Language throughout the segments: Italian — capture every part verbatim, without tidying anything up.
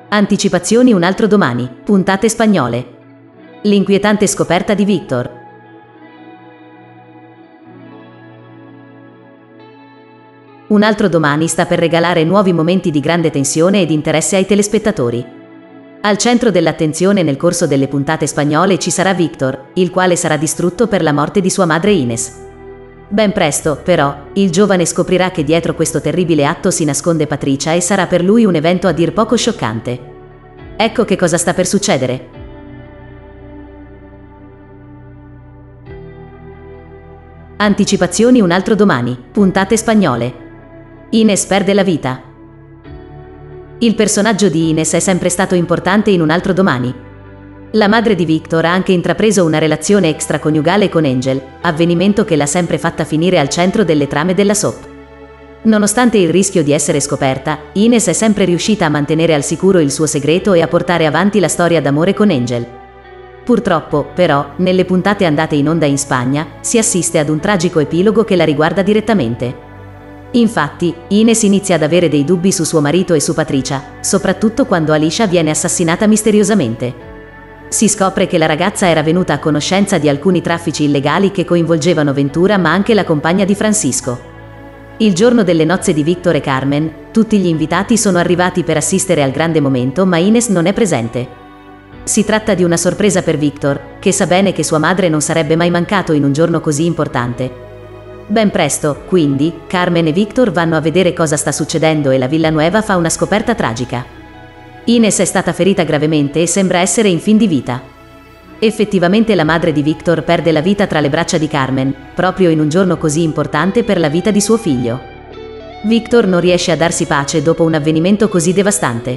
Anticipazioni un altro domani, puntate spagnole. L'inquietante scoperta di Víctor. Un altro domani sta per regalare nuovi momenti di grande tensione ed interesse ai telespettatori. Al centro dell'attenzione nel corso delle puntate spagnole ci sarà Víctor, il quale sarà distrutto per la morte di sua madre Inés. Ben presto, però, il giovane scoprirà che dietro questo terribile atto si nasconde Patricia e sarà per lui un evento a dir poco scioccante. Ecco che cosa sta per succedere. Anticipazioni un altro domani, puntate spagnole. Inés perde la vita. Il personaggio di Inés è sempre stato importante in un altro domani. La madre di Víctor ha anche intrapreso una relazione extraconiugale con Angel, avvenimento che l'ha sempre fatta finire al centro delle trame della soap. Nonostante il rischio di essere scoperta, Inés è sempre riuscita a mantenere al sicuro il suo segreto e a portare avanti la storia d'amore con Angel. Purtroppo, però, nelle puntate andate in onda in Spagna, si assiste ad un tragico epilogo che la riguarda direttamente. Infatti, Inés inizia ad avere dei dubbi su suo marito e su Patricia, soprattutto quando Alicia viene assassinata misteriosamente. Si scopre che la ragazza era venuta a conoscenza di alcuni traffici illegali che coinvolgevano Ventura ma anche la compagna di Francisco. Il giorno delle nozze di Víctor e Carmen, tutti gli invitati sono arrivati per assistere al grande momento ma Inés non è presente. Si tratta di una sorpresa per Víctor, che sa bene che sua madre non sarebbe mai mancato in un giorno così importante. Ben presto, quindi, Carmen e Víctor vanno a vedere cosa sta succedendo e la Villanueva fa una scoperta tragica. Inés è stata ferita gravemente e sembra essere in fin di vita. Effettivamente la madre di Víctor perde la vita tra le braccia di Carmen, proprio in un giorno così importante per la vita di suo figlio. Víctor non riesce a darsi pace dopo un avvenimento così devastante.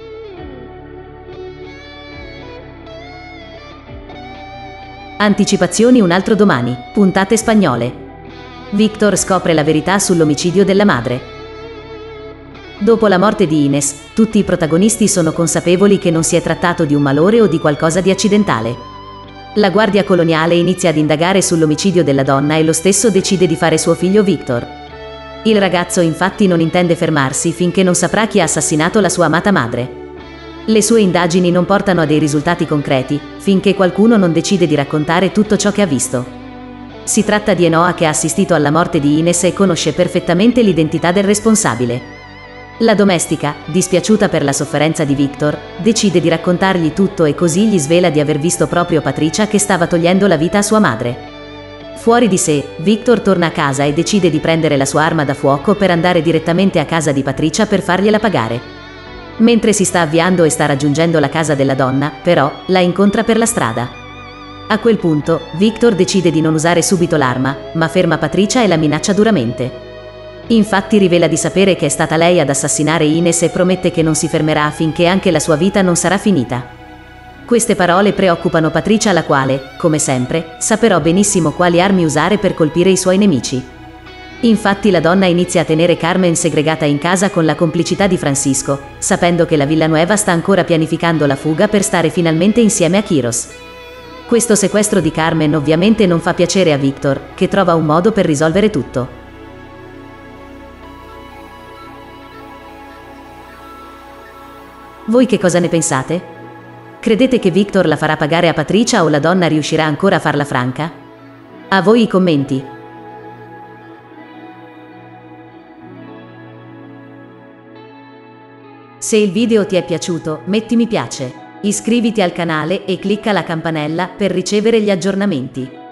Anticipazioni un altro domani, puntate spagnole. Víctor scopre la verità sull'omicidio della madre. Dopo la morte di Inés, tutti i protagonisti sono consapevoli che non si è trattato di un malore o di qualcosa di accidentale. La guardia coloniale inizia ad indagare sull'omicidio della donna e lo stesso decide di fare suo figlio Víctor. Il ragazzo infatti non intende fermarsi finché non saprà chi ha assassinato la sua amata madre. Le sue indagini non portano a dei risultati concreti, finché qualcuno non decide di raccontare tutto ciò che ha visto. Si tratta di Enoa che ha assistito alla morte di Inés e conosce perfettamente l'identità del responsabile. La domestica, dispiaciuta per la sofferenza di Víctor, decide di raccontargli tutto e così gli svela di aver visto proprio Patricia che stava togliendo la vita a sua madre. Fuori di sé, Víctor torna a casa e decide di prendere la sua arma da fuoco per andare direttamente a casa di Patricia per fargliela pagare. Mentre si sta avviando e sta raggiungendo la casa della donna, però, la incontra per la strada. A quel punto, Víctor decide di non usare subito l'arma, ma ferma Patricia e la minaccia duramente. Infatti rivela di sapere che è stata lei ad assassinare Inés e promette che non si fermerà finché anche la sua vita non sarà finita. Queste parole preoccupano Patricia, la quale, come sempre, sa però benissimo quali armi usare per colpire i suoi nemici. Infatti la donna inizia a tenere Carmen segregata in casa con la complicità di Francisco, sapendo che la Villanueva sta ancora pianificando la fuga per stare finalmente insieme a Quirós. Questo sequestro di Carmen ovviamente non fa piacere a Víctor, che trova un modo per risolvere tutto. Voi che cosa ne pensate? Credete che Víctor la farà pagare a Patricia o la donna riuscirà ancora a farla franca? A voi i commenti. Se il video ti è piaciuto, metti mi piace, iscriviti al canale e clicca la campanella per ricevere gli aggiornamenti.